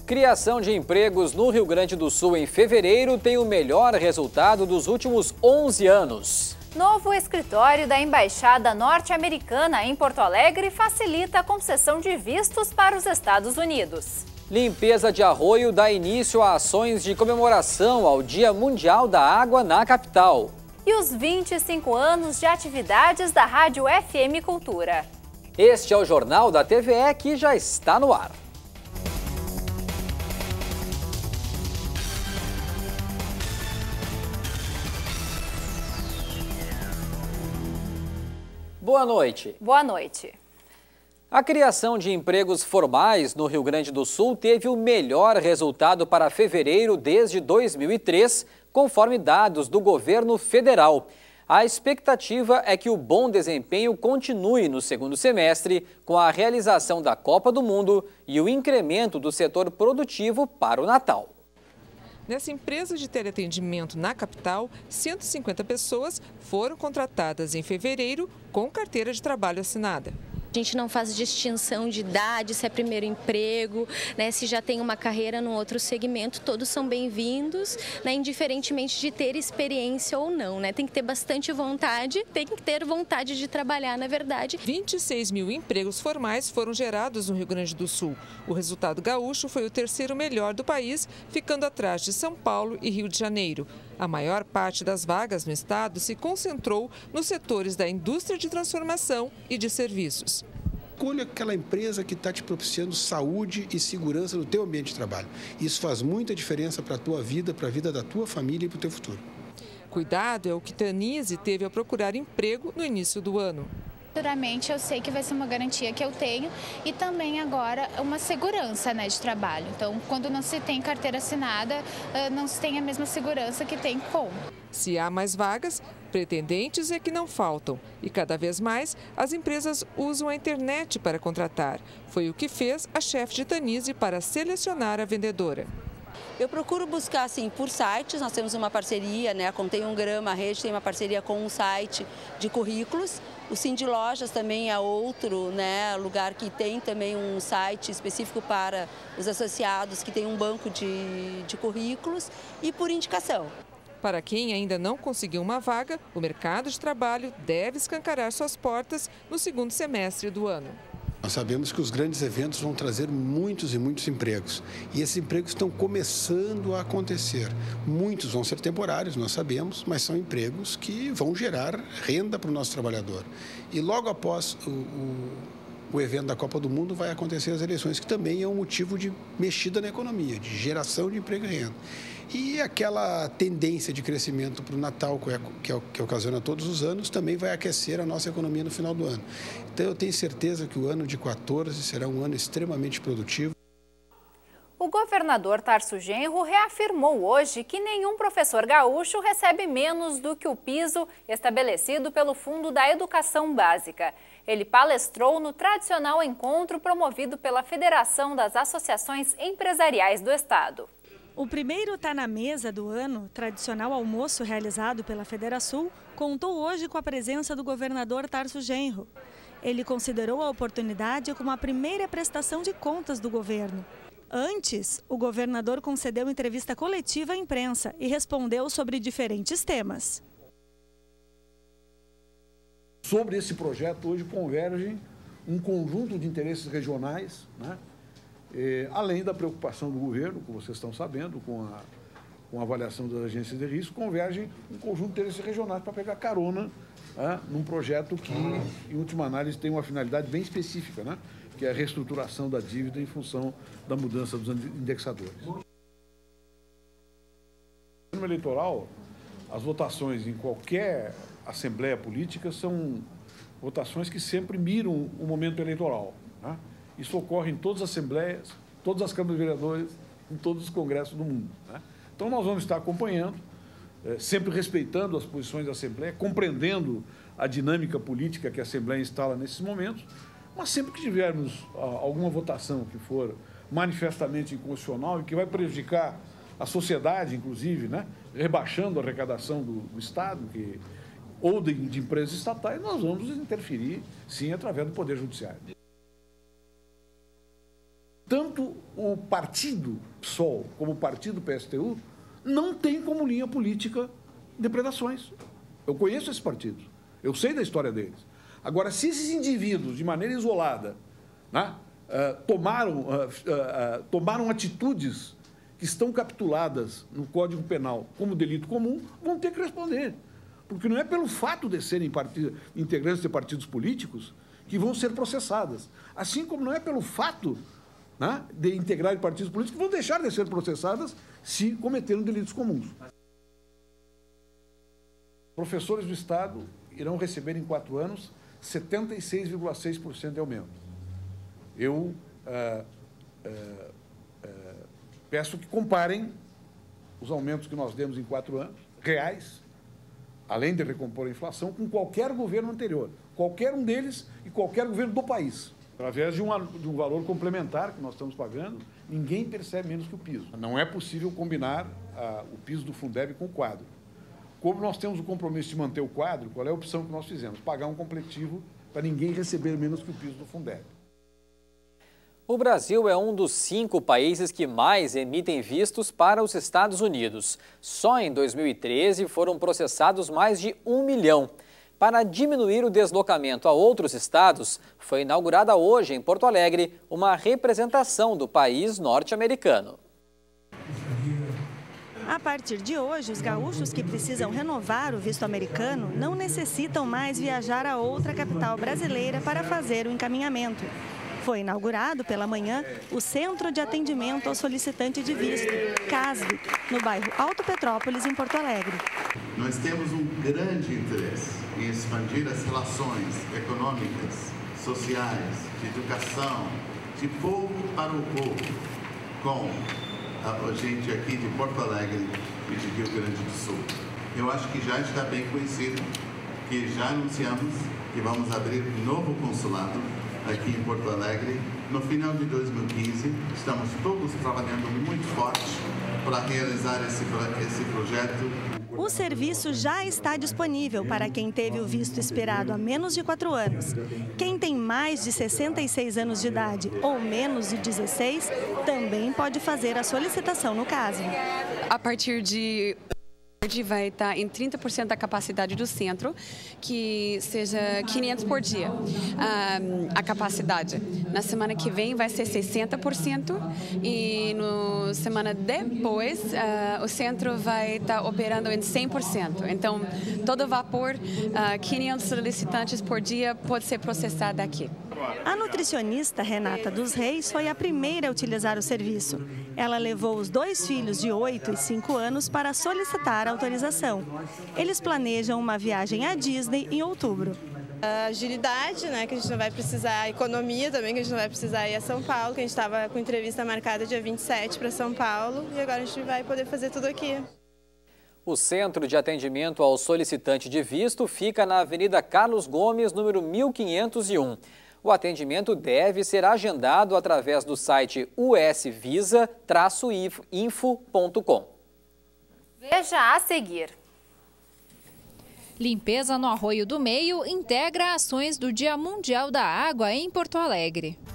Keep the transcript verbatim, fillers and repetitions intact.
Criação de empregos no Rio Grande do Sul em fevereiro tem o melhor resultado dos últimos onze anos. Novo escritório da Embaixada Norte-Americana em Porto Alegre facilita a concessão de vistos para os Estados Unidos. Limpeza de Arroio dá início a ações de comemoração ao Dia Mundial da Água na capital. E os vinte e cinco anos de atividades da Rádio F M Cultura. Este é o Jornal da T V E que já está no ar. Boa noite. Boa noite. A criação de empregos formais no Rio Grande do Sul teve o melhor resultado para fevereiro desde dois mil e três, conforme dados do governo federal. A expectativa é que o bom desempenho continue no segundo semestre, com a realização da Copa do Mundo e o incremento do setor produtivo para o Natal. Nessa empresa de teleatendimento na capital, cento e cinquenta pessoas foram contratadas em fevereiro com carteira de trabalho assinada. A gente não faz distinção de idade, se é primeiro emprego, né, se já tem uma carreira no outro segmento, todos são bem-vindos, né, indiferentemente de ter experiência ou não. Né, tem que ter bastante vontade, tem que ter vontade de trabalhar, na verdade. vinte e seis mil empregos formais foram gerados no Rio Grande do Sul. O resultado gaúcho foi o terceiro melhor do país, ficando atrás de São Paulo e Rio de Janeiro. A maior parte das vagas no estado se concentrou nos setores da indústria de transformação e de serviços. Escolha aquela empresa que está te propiciando saúde e segurança no teu ambiente de trabalho. Isso faz muita diferença para a tua vida, para a vida da tua família e para o teu futuro. Cuidado é o que Tanise teve ao procurar emprego no início do ano. Futuramente eu sei que vai ser uma garantia que eu tenho e também agora uma segurança, né, de trabalho. Então, quando não se tem carteira assinada, não se tem a mesma segurança que tem com. Se há mais vagas, pretendentes é que não faltam. E cada vez mais as empresas usam a internet para contratar. Foi o que fez a chefe de Tanise para selecionar a vendedora. Eu procuro buscar assim por sites, nós temos uma parceria, né, como tem um Grama, a rede tem uma parceria com um site de currículos. O Cindy Lojas também é outro, né, lugar que tem também um site específico para os associados, que tem um banco de, de currículos e por indicação. Para quem ainda não conseguiu uma vaga, o mercado de trabalho deve escancarar suas portas no segundo semestre do ano. Nós sabemos que os grandes eventos vão trazer muitos e muitos empregos. E esses empregos estão começando a acontecer. Muitos vão ser temporários, nós sabemos, mas são empregos que vão gerar renda para o nosso trabalhador. E logo após o, o, o evento da Copa do Mundo vai acontecer as eleições, que também é um motivo de mexida na economia, de geração de emprego e renda. E aquela tendência de crescimento para o Natal, que, é, que, é, que ocasiona todos os anos, também vai aquecer a nossa economia no final do ano. Então, eu tenho certeza que o ano de quatorze será um ano extremamente produtivo. O governador Tarso Genro reafirmou hoje que nenhum professor gaúcho recebe menos do que o piso estabelecido pelo Fundo da Educação Básica. Ele palestrou no tradicional encontro promovido pela Federação das Associações Empresariais do Estado. O primeiro Tá na Mesa do ano, tradicional almoço realizado pela Federação, contou hoje com a presença do governador Tarso Genro. Ele considerou a oportunidade como a primeira prestação de contas do governo. Antes, o governador concedeu entrevista coletiva à imprensa e respondeu sobre diferentes temas. Sobre esse projeto, hoje convergem um conjunto de interesses regionais, né? É, além da preocupação do governo, como vocês estão sabendo, com a, com a avaliação das agências de risco, convergem um conjunto de interesses regionais para pegar carona, né, num projeto que, em última análise, tem uma finalidade bem específica, né, que é a reestruturação da dívida em função da mudança dos indexadores. No ano eleitoral, as votações em qualquer assembleia política são votações que sempre miram o momento eleitoral, né? Isso ocorre em todas as assembleias, todas as câmaras de vereadores, em todos os congressos do mundo, né? Então, nós vamos estar acompanhando, é, sempre respeitando as posições da Assembleia, compreendendo a dinâmica política que a Assembleia instala nesses momentos, mas sempre que tivermos a, alguma votação que for manifestamente inconstitucional e que vai prejudicar a sociedade, inclusive, né, rebaixando a arrecadação do, do Estado, que, ou de, de empresas estatais, nós vamos interferir, sim, através do Poder Judiciário. tanto o partido P SOL como o partido P S T U não tem como linha política depredações. Eu conheço esses partidos, eu sei da história deles. Agora, se esses indivíduos, de maneira isolada, né, uh, tomaram, uh, uh, uh, tomaram atitudes que estão capituladas no Código Penal como delito comum, vão ter que responder. Porque não é pelo fato de serem partido, integrantes de partidos políticos que vão ser processadas. Assim como não é pelo fato, né, de integrar partidos políticos que vão deixar de ser processadas se cometeram delitos comuns. Professores do Estado irão receber em quatro anos setenta e seis vírgula seis por cento de aumento. Eu ah, ah, ah, peço que comparem os aumentos que nós demos em quatro anos, reais, além de recompor a inflação, com qualquer governo anterior, qualquer um deles e qualquer governo do país. Através de, uma, de um valor complementar que nós estamos pagando, ninguém percebe menos que o piso. Não é possível combinar ah, o piso do Fundeb com o quadro. Como nós temos o compromisso de manter o quadro, qual é a opção que nós fizemos? Pagar um completivo para ninguém receber menos que o piso do Fundeb. O Brasil é um dos cinco países que mais emitem vistos para os Estados Unidos. Só em dois mil e treze foram processados mais de um milhão. Para diminuir o deslocamento a outros estados, foi inaugurada hoje em Porto Alegre uma representação do país norte-americano. A partir de hoje, os gaúchos que precisam renovar o visto americano não necessitam mais viajar a outra capital brasileira para fazer o encaminhamento. Foi inaugurado pela manhã o Centro de Atendimento ao Solicitante de Visto, CASV, no bairro Alto Petrópolis, em Porto Alegre. Nós temos um grande interesse em expandir as relações econômicas, sociais, de educação, de povo para o povo, com a gente aqui de Porto Alegre e de Rio Grande do Sul. Eu acho que já está bem conhecido, que já anunciamos que vamos abrir um novo consulado aqui em Porto Alegre. No final de dois mil e quinze, estamos todos trabalhando muito forte para realizar esse, esse projeto. O serviço já está disponível para quem teve o visto esperado há menos de quatro anos. Quem tem mais de sessenta e seis anos de idade ou menos de dezesseis também pode fazer a solicitação no caso. A partir de vai estar em trinta por cento da capacidade do centro, que seja quinhentos por dia, um, a capacidade. Na semana que vem vai ser sessenta por cento e na semana depois uh, o centro vai estar operando em cem por cento. Então, todo vapor, uh, quinhentos solicitantes por dia pode ser processado aqui. A nutricionista Renata dos Reis foi a primeira a utilizar o serviço. Ela levou os dois filhos de oito e cinco anos para solicitar a autorização. Eles planejam uma viagem à Disney em outubro. A agilidade, né, que a gente não vai precisar, a economia também, que a gente não vai precisar ir a São Paulo, que a gente estava com entrevista marcada dia vinte e sete para São Paulo e agora a gente vai poder fazer tudo aqui. O Centro de Atendimento ao Solicitante de Visto fica na Avenida Carlos Gomes, número mil quinhentos e um. O atendimento deve ser agendado através do site u s visa traço info ponto com. Veja a seguir. Limpeza no Arroio do Meio integra ações do Dia Mundial da Água em Porto Alegre.